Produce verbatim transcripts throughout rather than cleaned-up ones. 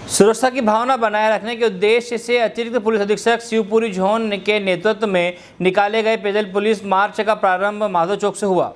सुरक्षा की भावना बनाए रखने के उद्देश्य से अतिरिक्त पुलिस अधीक्षक शिवपुरी जोन के नेतृत्व में निकाले गए पैदल पुलिस मार्च का प्रारंभ माधव चौक से हुआ।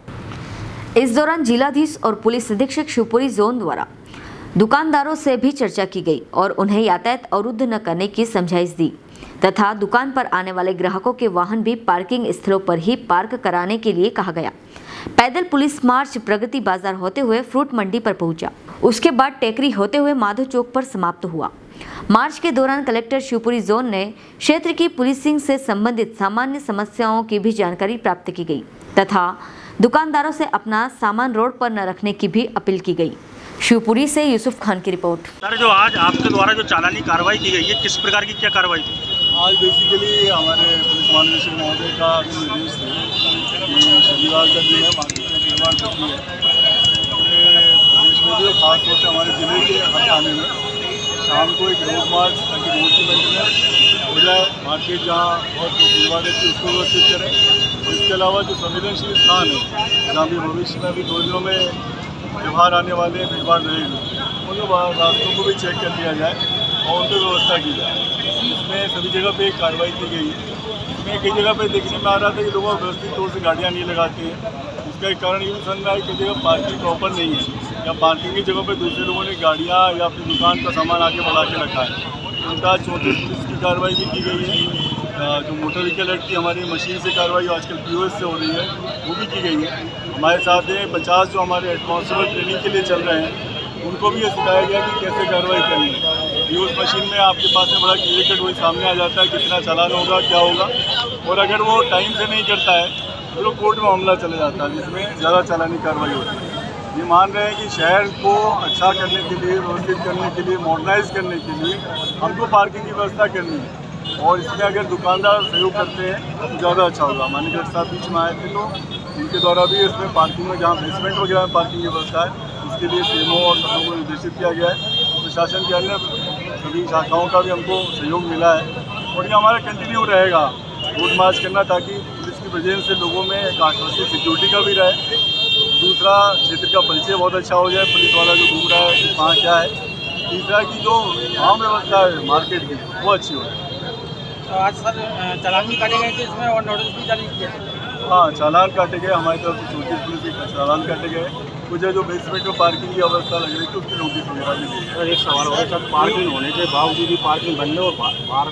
इस दौरान जिलाधीश और पुलिस अधीक्षक शिवपुरी जोन द्वारा दुकानदारों से भी चर्चा की गई और उन्हें यातायात अवरुद्ध न करने की समझाइश दी तथा दुकान पर आने वाले ग्राहकों के वाहन भी पार्किंग स्थलों पर ही पार्क कराने के लिए कहा गया। पैदल पुलिस मार्च प्रगति बाजार होते हुए फ्रूट मंडी पर पहुंचा। उसके बाद टेकरी होते हुए माधव चौक पर समाप्त हुआ। मार्च के दौरान कलेक्टर शिवपुरी जोन ने क्षेत्र की पुलिसिंग से संबंधित सामान्य समस्याओं की भी जानकारी प्राप्त की गई तथा दुकानदारों से अपना सामान रोड पर न रखने की भी अपील की गई। शिवपुरी से यूसुफ खान की रिपोर्ट। सर, जो आज आपके द्वारा जो चालानी कार्रवाई की गई है, किस प्रकार की क्या कार्रवाई थी? आज बेसिकली हमारे पुलिस महानिदेशक महोदय का निर्देश थे कि शनिवार का दिन है, मार्केट में भीड़भाड़ करती है पूरे प्रदेश में भी, खासतौर से हमारे जिले के हर थाने में शाम को एक रोड मार्च ताकि रोड की मेंटेनेंस हो जाए, मार्केट जहाँ बहुत भीड़भाड़ रहती है उसको व्यवस्थित करें। और इसके अलावा जो संवेदनशील स्थान है जहाँ भी भविष्य में अभी दो दिनों में त्यौहार आने वाले भीड़भाड़ रहेगी, उन रास्तों को भी चेक कर लिया जाए और उन पर व्यवस्था की जाए। इसमें सभी जगह पे कार्रवाई की गई है। इसमें कई जगह पे देखने में आ रहा था कि लोग व्यवस्थित तौर से गाड़ियाँ नहीं लगाते हैं। इसका एक कारण ये भी समझ में आया कि कई जगह पार्किंग प्रॉपर नहीं है या पार्किंग की जगह पे दूसरे लोगों ने गाड़ियाँ या अपनी दुकान का सामान आगे बढ़ा के रखा है। उनका चौंतीस पुलिस की कार्रवाई भी की गई है। जो मोटर व्हीकल एक्ट की हमारी मशीन से कार्रवाई आजकल पी ओ एस से हो रही है वो भी की गई है। हमारे साथ हैं पचास जो हमारे एडवांसबल ट्रेनिंग के लिए चल रहे हैं, उनको भी ये सिखाया गया कि कैसे कार्रवाई करनी है। पी ओ एस मशीन में आपके पास में बड़ा क्लियर कट वही सामने आ जाता है कितना चालान होगा क्या होगा, और अगर वो टाइम से नहीं करता है तो लोग कोर्ट में मामला चले जाता है जिसमें ज़्यादा चालानी कार्रवाई होती है। ये मान रहे हैं कि शहर को अच्छा करने के लिए, व्यवस्थित करने के लिए, मॉडर्नाइज करने के लिए हमको पार्किंग की व्यवस्था करनी है और इसमें अगर दुकानदार सहयोग करते हैं तो ज़्यादा अच्छा होगा। माननीय कलेक्टर साहब बीच में आए थे तो उनके द्वारा भी इसमें पार्किंग में जहाँ बेसमेंट वगैरह में पार्किंग की व्यवस्था है उसके लिए सी एम ओ और सबों को निर्देशित किया गया है। प्रशासन के अन्य सभी शाखाओं का भी हमको सहयोग मिला है और ये हमारा कंटिन्यू रहेगा रोड मार्च करना, ताकि पुलिस की प्रेजेंस से लोगों में एक आश्वासित सिक्योरिटी का भी रहे। दूसरा, क्षेत्र का परिचय बहुत अच्छा हो जाए, पुलिस वाला जो घूम रहा है कहाँ क्या है। तीसरा की जो आम व्यवस्था है मार्केट की वो अच्छी हो जाए। तो आज सर चालान भी काटे गए थे इसमें और नोटिस भी जारी किए थे? हाँ, चालान काटे गए हमारी तरफ से, चौंतीस पुलिस के चालान काटे गए। कुछ जो बेसमेंट में पार्किंग की अवस्था लग रही थी उसकी नोटिस वगैरह भी दी। सर, एक सवाल होगा सर, पार्किंग होने के बावजूद भी पार्किंग बंद और बाहर,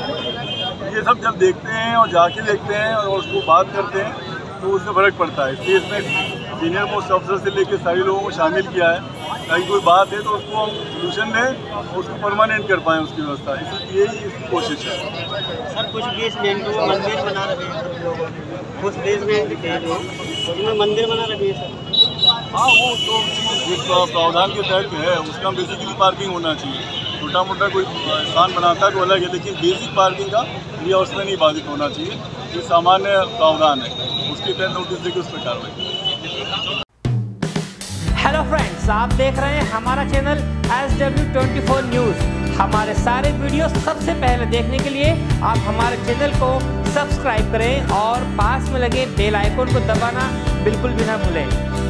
ये सब जब देखते हैं और जाके देखते हैं और उसको बात करते हैं तो उससे फ़र्क पड़ता है। इसलिए इसमें सीनियर मोस्ट अफसर से लेकर सारे लोगों को शामिल किया है ताकि कोई बात है तो उसको हम सोल्यूशन दें और उसको परमानेंट कर पाएँ उसकी व्यवस्था। इसलिए यही इसकी कोशिश है। सर, कुछ केस में मंदिर बना रहे हैं, कुछ देश में जिनमें मंदिर बना रहे हैं सर। हाँ, वो तो जिस प्रावधान के तहत है उसका बेसिकली पार्किंग होना चाहिए। छोटा मोटा कोई स्थान बनाता है तो अलग है, लेकिन बेसिक पार्किंग का एरिया उसमें नहीं बाधित होना चाहिए। जो सामान्य प्रावधान है उसके तहत नोटिस देकर उस पर कार्रवाई। हेलो फ्रेंड्स, आप देख रहे हैं हमारा channel S W twenty four news. हमारे सारे वीडियो सबसे पहले देखने के लिए आप हमारे चैनल को सब्सक्राइब करें और पास में लगे बेल आइकन को दबाना बिल्कुल भी ना भूलें।